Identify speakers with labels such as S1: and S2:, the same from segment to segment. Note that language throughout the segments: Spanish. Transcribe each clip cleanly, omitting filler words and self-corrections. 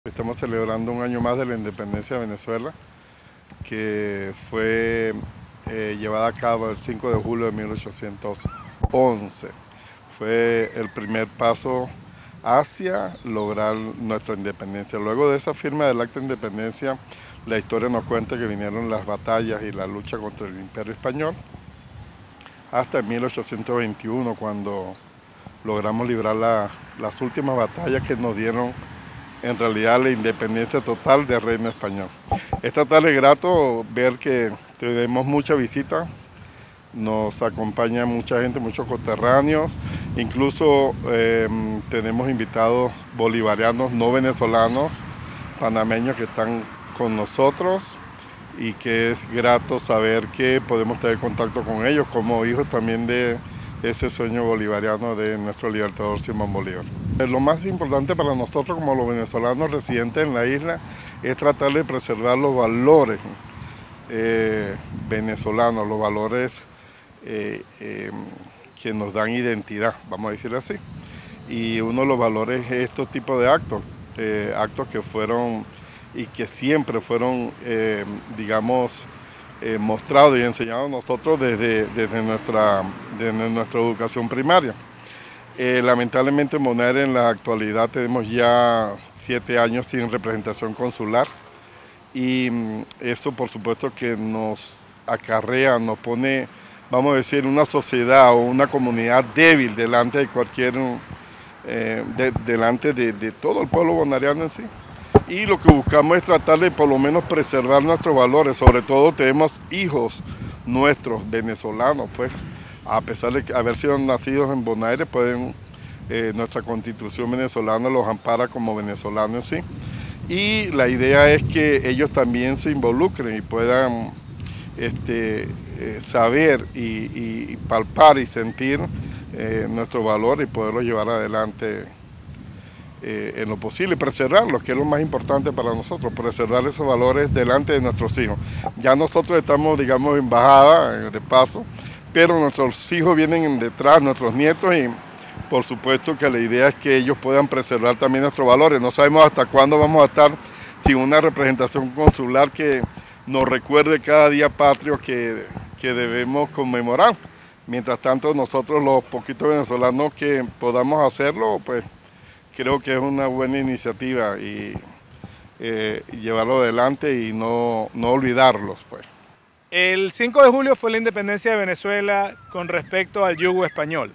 S1: Estamos celebrando un año más de la independencia de Venezuela, que fue llevada a cabo el 5 de julio de 1811. Fue el primer paso hacia lograr nuestra independencia. Luego de esa firma del Acta de Independencia, la historia nos cuenta que vinieron las batallas y la lucha contra el Imperio Español, hasta 1821, cuando logramos librar las últimas batallas que nos dieron en realidad la independencia total del reino español. Esta tarde es grato ver que tenemos mucha visita, nos acompaña mucha gente, muchos coterráneos, incluso tenemos invitados bolivarianos no venezolanos, panameños que están con nosotros, y que es grato saber que podemos tener contacto con ellos como hijos también de ese sueño bolivariano de nuestro libertador Simón Bolívar. Lo más importante para nosotros como los venezolanos residentes en la isla es tratar de preservar los valores venezolanos, los valores que nos dan identidad, vamos a decir así. Y uno de los valores es estos tipos de actos, actos que fueron y que siempre fueron, digamos, mostrados y enseñados nosotros desde nuestra educación primaria. Lamentablemente en Bonaire en la actualidad tenemos ya 7 años sin representación consular, y eso por supuesto que nos acarrea, nos pone, vamos a decir, una sociedad o una comunidad débil delante de cualquier, delante de todo el pueblo bonaireano en sí. Y lo que buscamos es tratar de por lo menos preservar nuestros valores. Sobre todo tenemos hijos nuestros venezolanos, pues a pesar de haber sido nacidos en Bonaire, nuestra constitución venezolana los ampara como venezolanos, sí. Y la idea es que ellos también se involucren y puedan saber y palpar y sentir nuestros valores y poderlos llevar adelante en lo posible, preservarlos, que es lo más importante para nosotros, preservar esos valores delante de nuestros hijos. Ya nosotros estamos, digamos, en bajada, de paso, pero nuestros hijos vienen detrás, nuestros nietos, y por supuesto que la idea es que ellos puedan preservar también nuestros valores. No sabemos hasta cuándo vamos a estar sin una representación consular que nos recuerde cada día patrio que debemos conmemorar. Mientras tanto, nosotros los poquitos venezolanos que podamos hacerlo, pues creo que es una buena iniciativa y llevarlo adelante y no olvidarlos, pues.
S2: El 5 de julio fue la independencia de Venezuela con respecto al yugo español.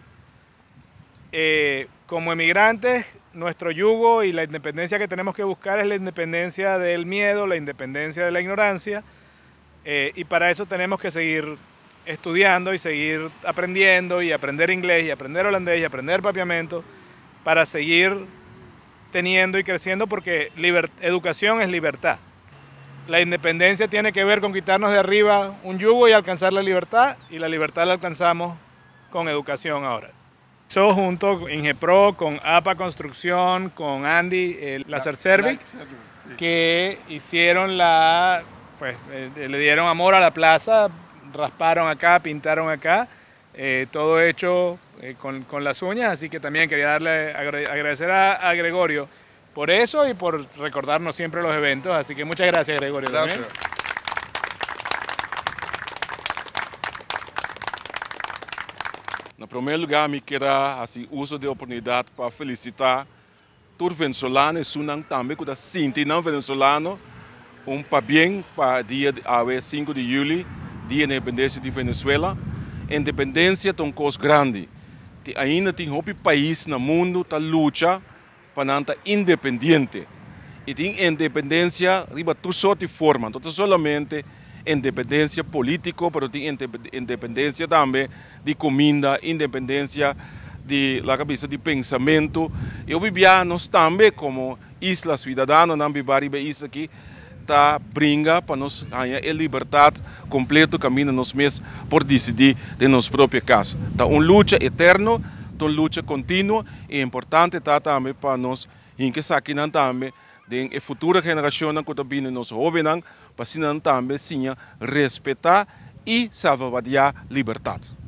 S2: Como emigrantes, nuestro yugo y la independencia que tenemos que buscar es la independencia del miedo, la independencia de la ignorancia, y para eso tenemos que seguir estudiando y seguir aprendiendo, y aprender inglés y aprender holandés y aprender papiamento, para seguir teniendo y creciendo, porque educación es libertad. La independencia tiene que ver con quitarnos de arriba un yugo y alcanzar la libertad, y la libertad la alcanzamos con educación ahora. Eso junto Ingepro, con APA Construcción, con Andy, la Cercervic, que hicieron le dieron amor a la plaza, rasparon acá, pintaron acá, todo hecho con las uñas, así que también quería agradecer a Gregorio por eso y por recordarnos siempre los eventos, así que muchas gracias, Gregorio.
S1: Gracias.
S2: También.
S3: En primeiro lugar, me quero uso da oportunidade para felicitar todos os venezolanos e também que sintam não venezolano parabéns para o dia 5 de julho, dia da independência de Venezuela. Independência é uma coisa grande. Ainda tem outro país no mundo que luta para estar independente. E tem independência de todas sortes de formas, não somente independência política, mas tem independência também de comida, independência de la cabeça de pensamento. E nós também, como isla cidadana, não vivemos isso aqui, brinca para nós ganhar a liberdade completa, caminho nós mesmos por decidir de nossa própria casa. Então, uma luta eterna, uma luta contínua, e é importante também para nós, que aqui também, de futura geração que também nos jovens, para também respeitar e salvaguardar a liberdade.